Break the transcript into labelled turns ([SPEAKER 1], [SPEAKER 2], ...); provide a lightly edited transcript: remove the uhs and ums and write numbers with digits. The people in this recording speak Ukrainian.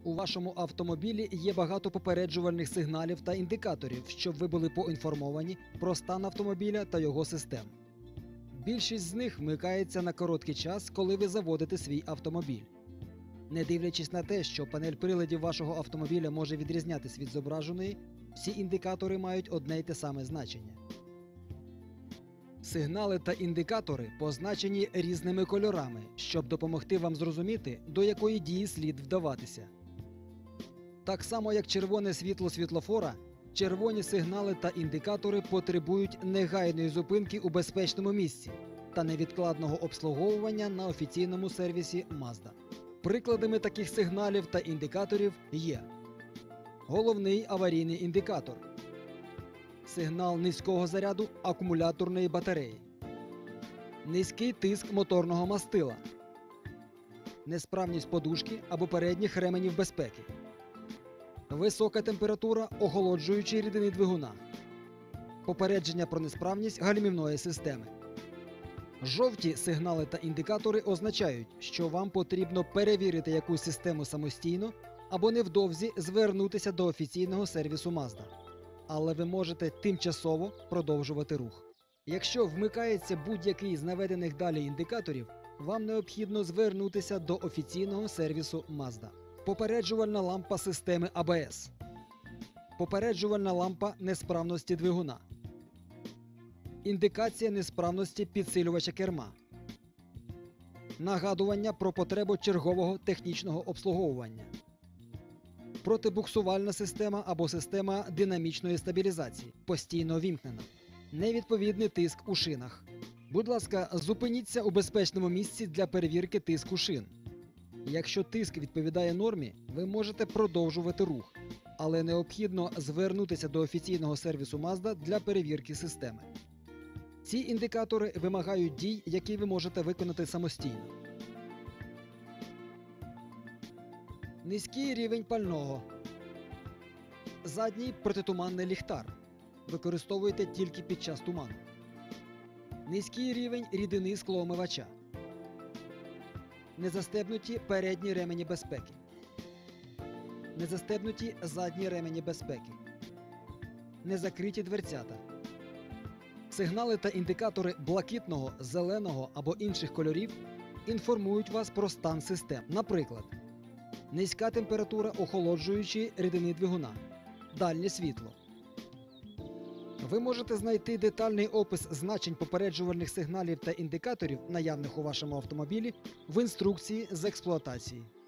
[SPEAKER 1] У вашому автомобілі є багато попереджувальних сигналів та індикаторів, щоб ви були поінформовані про стан автомобіля та його систем. Більшість з них вмикається на короткий час, коли ви заводите свій автомобіль. Не дивлячись на те, що панель приладів вашого автомобіля може відрізнятись від зображеної, всі індикатори мають одне й те саме значення. Сигнали та індикатори позначені різними кольорами, щоб допомогти вам зрозуміти, до якої дії слід вдаватися. Так само, як червоне світло світлофора, червоні сигнали та індикатори потребують негайної зупинки у безпечному місці та невідкладного обслуговування на офіційному сервісі Mazda. Прикладами таких сигналів та індикаторів є: головний аварійний індикатор, сигнал низького заряду акумуляторної батареї, низький тиск моторного мастила, несправність подушки або передніх ременів безпеки, висока температура охолоджуючої рідини двигуна, попередження про несправність гальмівної системи. Жовті сигнали та індикатори означають, що вам потрібно перевірити якусь систему самостійно або невдовзі звернутися до офіційного сервісу Mazda. Але ви можете тимчасово продовжувати рух. Якщо вмикається будь-який з наведених далі індикаторів, вам необхідно звернутися до офіційного сервісу Mazda. Попереджувальна лампа системи ABS. Попереджувальна лампа несправності двигуна. Індикація несправності підсилювача керма. Нагадування про потребу чергового технічного обслуговування. Протибуксувальна система або система динамічної стабілізації. Постійно вімкнена. Невідповідний тиск у шинах. Будь ласка, зупиніться у безпечному місці для перевірки тиску шин. Якщо тиск відповідає нормі, ви можете продовжувати рух, але необхідно звернутися до офіційного сервісу Mazda для перевірки системи. Ці індикатори вимагають дій, які ви можете виконати самостійно. Низький рівень пального. Задній протитуманний ліхтар. Використовуйте тільки під час туману. Низький рівень рідини склоомивача. Незастебнуті передні ремені безпеки. Незастебнуті задні ремені безпеки. Незакриті дверцята. Сигнали та індикатори блакитного, зеленого або інших кольорів інформують вас про стан систем. Наприклад, низька температура охолоджуючої рідини двигуна. Дальнє світло. Ви можете знайти детальний опис значень попереджувальних сигналів та індикаторів, наявних у вашому автомобілі, в інструкції з експлуатації.